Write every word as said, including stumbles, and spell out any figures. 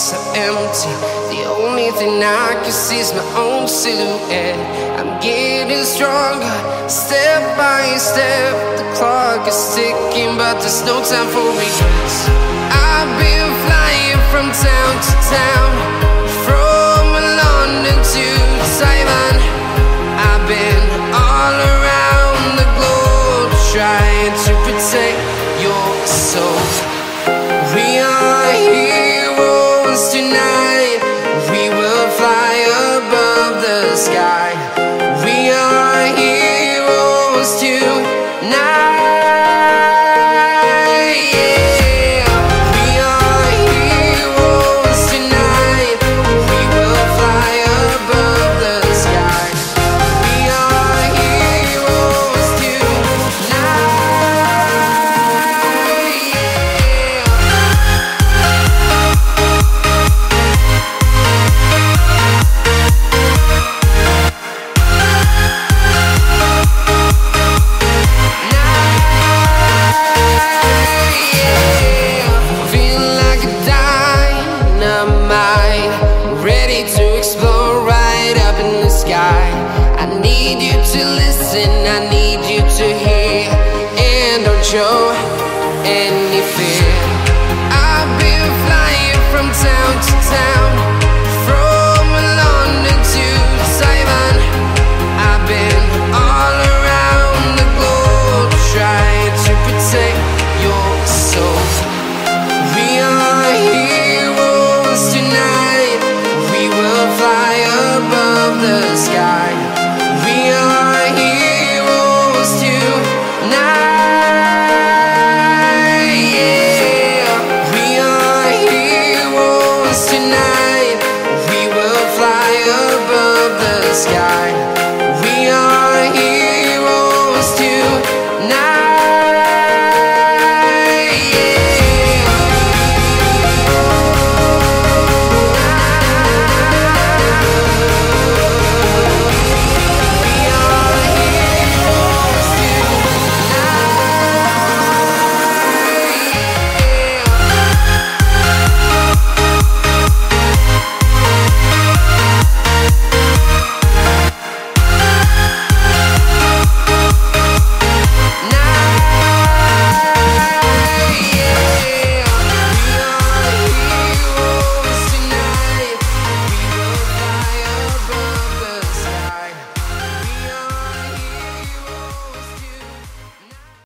so empty. The only thing I can see is my own silhouette. I'm getting stronger, step by step. The clock is ticking, but there's no time for regrets. I've been flying from town to town, from London to Taiwan. I've been all around the globe, trying to protect your soul. We are heroes tonight. We will fly above the sky. We are heroes tonight. Ready to explore right up in the sky. I need you to listen